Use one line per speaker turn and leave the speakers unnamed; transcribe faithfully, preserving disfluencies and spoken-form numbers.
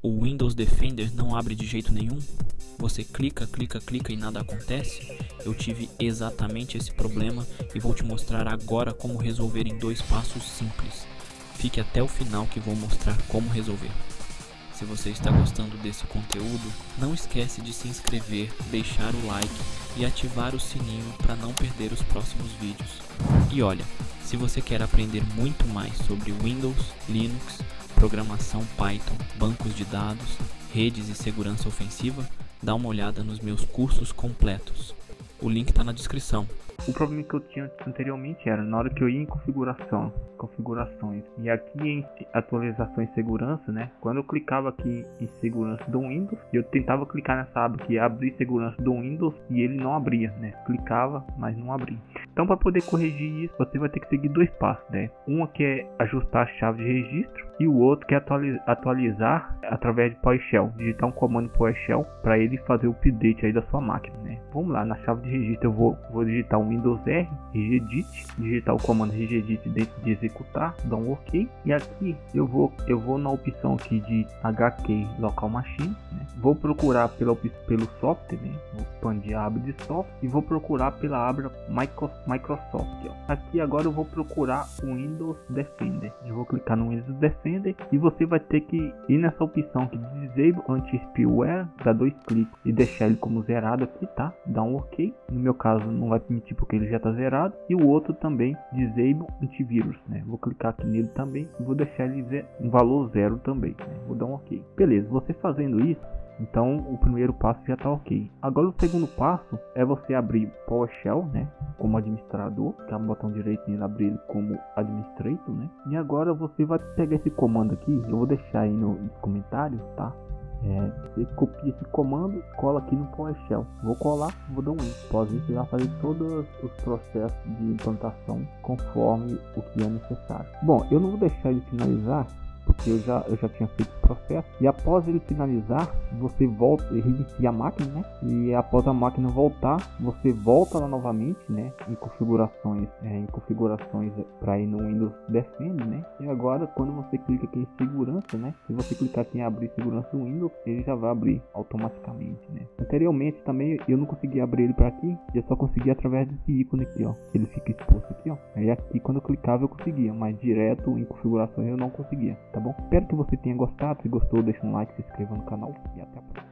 O Windows Defender não abre de jeito nenhum? Você clica, clica, clica e nada acontece? Eu tive exatamente esse problema e vou te mostrar agora como resolver em dois passos simples. Fique até o final que vou mostrar como resolver. Se você está gostando desse conteúdo, não esquece de se inscrever, deixar o like e ativar o sininho para não perder os próximos vídeos. E olha, se você quer aprender muito mais sobre Windows, Linux, programação Python, bancos de dados, redes e segurança ofensiva, dá uma olhada nos meus cursos completos. O link está na descrição.
O problema que eu tinha anteriormente era na hora que eu ia em configuração, configurações e aqui em atualizações e segurança, né? Quando eu clicava aqui em segurança do Windows, eu tentava clicar nessa aba que é abrir segurança do Windows e ele não abria, né? Clicava, mas não abria. Então, para poder corrigir isso, você vai ter que seguir dois passos, né? Um que é ajustar a chave de registro e o outro que é atualizar, atualizar através de PowerShell, digitar um comando PowerShell para ele fazer o update aí da sua máquina, né? Vamos lá, na chave de registro eu vou, vou digitar um Windows R, regedit, digitar o comando regedit dentro de executar, dar um OK e aqui eu vou eu vou na opção aqui de H K local machine, né? Vou procurar pela pelo software, né? Vou expandir a aba de software e vou procurar pela aba Microsoft, ó. Aqui agora eu vou procurar o Windows Defender. Eu vou clicar no Windows Defender e você vai ter que ir nessa opção aqui de Disable Anti-Spyware, dar dois cliques e deixar ele como zerado aqui, tá? Dá um OK. No meu caso não vai permitir porque ele já está zerado, e o outro também Disable Antivírus, né? Vou clicar aqui nele também e vou deixar ele um valor zero também, né? Vou dar um OK. Beleza, você fazendo isso, então o primeiro passo já está OK. Agora o segundo passo é você abrir PowerShell, né? Como administrador, clicar no botão direito nele, abrir ele como administrator, né? E agora você vai pegar esse comando aqui, eu vou deixar aí no, nos comentários, tá? É, você copia esse comando, cola aqui no PowerShell. Vou colar, vou dar um Enter. Após isso, você vai fazer todos os processos de implantação conforme o que é necessário. Bom, eu não vou deixar ele finalizar, porque eu já, eu já tinha feito o processo. E após ele finalizar, você volta e reinicia a máquina, né? E após a máquina voltar, você volta lá novamente, né? Em configurações, é, em configurações para ir no Windows Defender, né? E agora, quando você clica aqui em segurança, né? Se você clicar aqui em abrir segurança do Windows, ele já vai abrir automaticamente, né? Anteriormente também eu não conseguia abrir ele para aqui, eu só conseguia através desse ícone aqui, ó. Ele fica exposto aqui, ó. Aí aqui quando eu clicava eu conseguia, mas direto em configurações eu não conseguia. Tá bom? Espero que você tenha gostado. Se gostou, deixa um like, se inscreva no canal e até a próxima.